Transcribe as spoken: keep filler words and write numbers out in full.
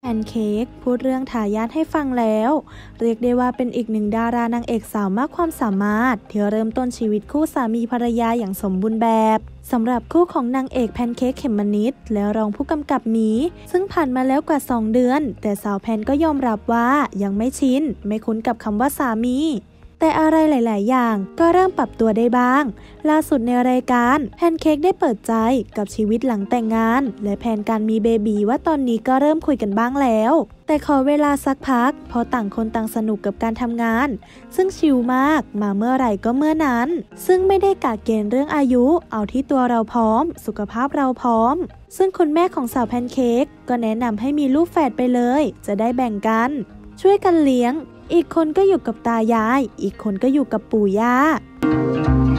นเค้กพูดเรื่องทายาทให้ฟังแล้วเรียกได้ว่าเป็นอีกหนึ่งดารานางเอกสาวมากความสามารถที่เริ่มต้นชีวิตคู่สามีภรรยาอย่างสมบูรณ์แบบสำหรับคู่ของนางเอกแพนเค้กเขมมนิดและรองผู้กำกับหมีซึ่งผ่านมาแล้วกว่าสองเดือนแต่สาวแพนก็ยอมรับว่ายังไม่ชินไม่คุ้นกับคำว่าสามีแต่อะไรหลายๆอย่างก็เริ่มปรับตัวได้บ้างล่าสุดในรายการแพนเค้กได้เปิดใจกับชีวิตหลังแต่งงานและแผนการมีเบบีว่าตอนนี้ก็เริ่มคุยกันบ้างแล้วแต่ขอเวลาสักพักเพราะต่างคนต่างสนุกกับการทำงานซึ่งชิลมากมาเมื่อไหร่ก็เมื่อนั้นซึ่งไม่ได้กะเกณฑ์เรื่องอายุเอาที่ตัวเราพร้อมสุขภาพเราพร้อมซึ่งคุณแม่ของสาวแพนเค้กก็แนะนำให้มีลูกแฝดไปเลยจะได้แบ่งกันช่วยกันเลี้ยงอีกคนก็อยู่กับตายายอีกคนก็อยู่กับปู่ย่า